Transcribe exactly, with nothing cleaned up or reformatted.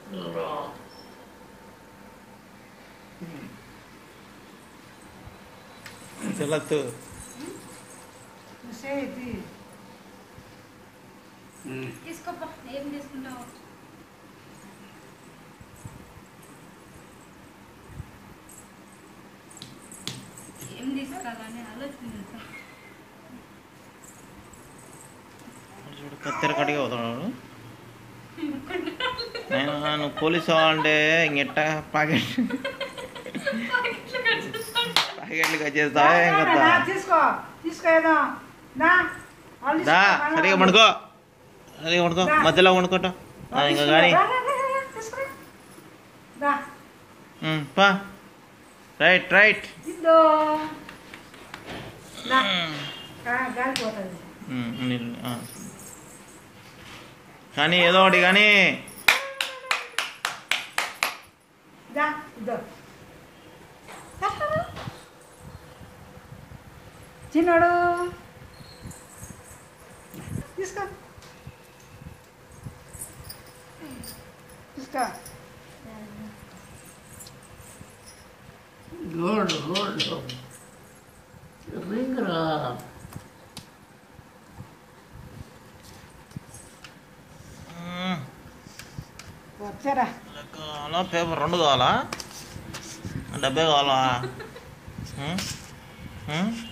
చెల్లత్తు తీసుకోపా ఏం తీసుకుంటావు ఏం తీసుకోవాలని ఆలోచించా కత్తెర కడిగా అవుతాడు నేను నువ్వు పోలీసు అంటే ఇంకెట్ట ప్యాకెట్ ప్యాకెట్లు కట్ చేస్తావా ఏం కదా దా సరిగా వండుకో సరిగా వండుకో మధ్యలో వండుకోట ఇంకా కానీ పా రైట్ రైట్ కానీ ఏదో ఒకటి కానీ చిన్నోడు తీసుకో తీసుకో గుడ్ గుడ్ రింగ్ రా వచ్చారా కావాలా పేపర్ రెండు కావాలా డబ్బే కావాలా